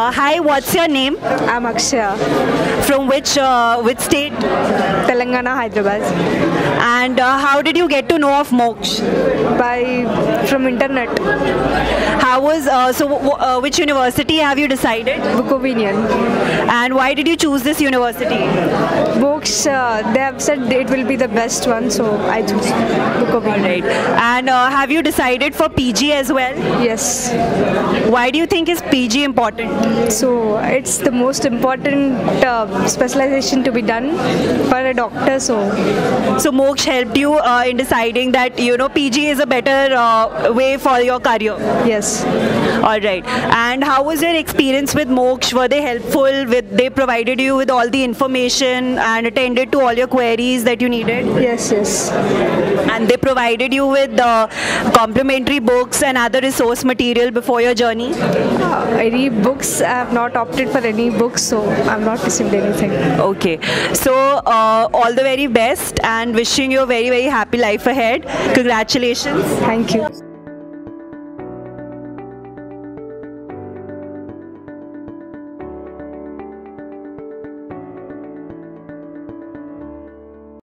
Hi, what's your name? I'm Akshaya, From which state? Telangana, Hyderabad. And how did you get to know of Moksh? From internet, How was which university have you decided? Bukovinian. And why did you choose this university? Books, they have said it will be the best one, so I choose Bukovinian. Right. And have you decided for PG as well? Yes. Why do you think is PG important? So it's the most important specialization to be done for a doctor. So Moksh helped you in deciding that PG is a better way for your career. Yes. All right. And how was your experience with Moksh? Were they helpful? They provided you with all the information and attended to all your queries that you needed? Yes. Yes. And they provided you with complimentary books and other resource material before your journey? Any books? I have not opted for any books, so I've not received anything. Okay. So all the very best and wishing you a very, very happy life ahead. Congratulations. Thank you.